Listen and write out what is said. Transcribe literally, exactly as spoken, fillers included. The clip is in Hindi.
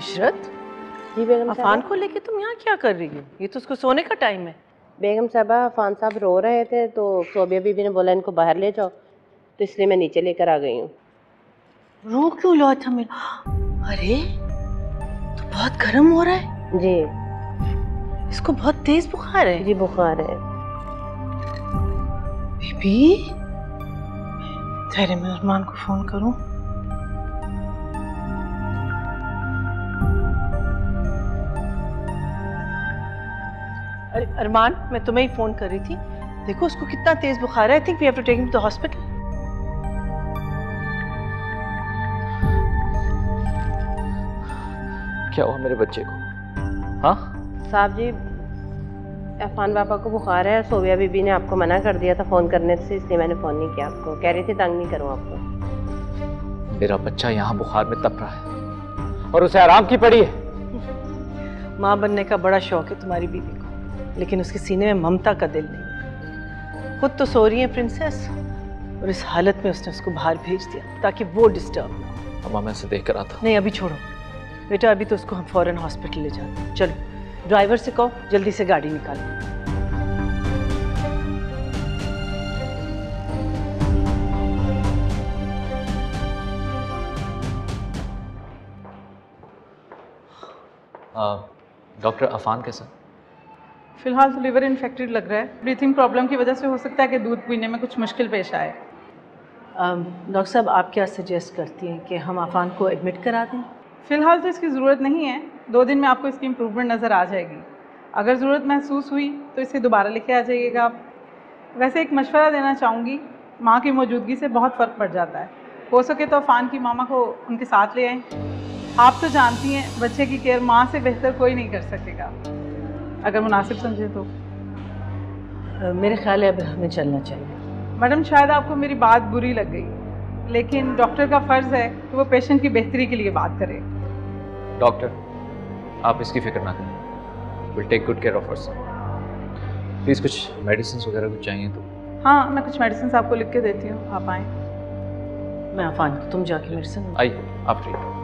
इशरत, जी बेगम अफान को लेके तुम यहाँ क्या कर रही हो? ये तो उसको सोने का टाइम है। बेगम साहबा, अफान साहब रो रहे थे तो सोबिया बीबी ने बोला इनको बाहर ले जाओ, तो इसलिए मैं नीचे लेकर आ गई हूँ। रो क्यों लो था मेरा? अरे तो बहुत गर्म हो रहा है। जी इसको बहुत तेज बुखार है। जी बुखार है। बीबी, ठहरे मैं अरमान को फोन करूं। अरे अरमान, मैं तुम्हें ही फोन कर रही थी। देखो उसको कितना तेज बुखार है। I think we have to take him to the hospital. क्या हुआ मेरे बच्चे को? हाँ साहब जी, अफान पापा को बुखार है। सोबिया बीबी ने आपको मना कर दिया था फ़ोन करने से, इसलिए मैंने फ़ोन नहीं किया आपको। कह रही थी तंग नहीं करूँ आपको। मेरा बच्चा यहाँ बुखार में तप रहा है और उसे आराम की पड़ी है। माँ बनने का बड़ा शौक है तुम्हारी बीवी को, लेकिन उसके सीने में ममता का दिल नहीं। खुद तो सो रही है प्रिंसेस, और इस हालत में उसने उसको बाहर भेज दिया ताकि वो डिस्टर्ब ना हो। अम्मा, मैं उसे देख कर आता। नहीं, अभी छोड़ो बेटा, अभी तो उसको हम फौरन हॉस्पिटल ले जाते हैं। चलो, ड्राइवर से कहो जल्दी से गाड़ी निकालो। डॉक्टर, अफान कैसा? फिलहाल तो लिवर इन्फेक्टेड लग रहा है। ब्रीथिंग प्रॉब्लम की वजह से हो सकता है कि दूध पीने में कुछ मुश्किल पेश आए। डॉक्टर साहब, आप क्या सजेस्ट करती हैं कि हम अफान को एडमिट करा दें? फ़िलहाल तो इसकी ज़रूरत नहीं है। दो दिन में आपको इसकी इम्प्रूवमेंट नज़र आ जाएगी। अगर ज़रूरत महसूस हुई तो इसे दोबारा लेके आ जाइएगा आप। वैसे एक मशवरा देना चाहूँगी, माँ की मौजूदगी से बहुत फ़र्क पड़ जाता है। हो सके तो अफान की मामा को उनके साथ ले आएँ। आप तो जानती हैं बच्चे की केयर माँ से बेहतर कोई नहीं कर सकेगा, अगर मुनासिब समझे तो। आ, मेरे ख्याल है अब हमें चलना चाहिए। मैडम, शायद आपको मेरी बात बुरी लग गई, लेकिन डॉक्टर का फ़र्ज़ है कि वो पेशेंट की बेहतरी के लिए बात करे। डॉक्टर, आप इसकी फिक्र ना करें। Will take good care of her son. Please कुछ मेडिसिन वगैरह कुछ चाहिए तो? हाँ, मैं कुछ मेडिसिन आपको लिख के देती हूँ, आप आएँ। मैं अफान को, तुम जाके मेडिसिन। आइए, आप फ्री।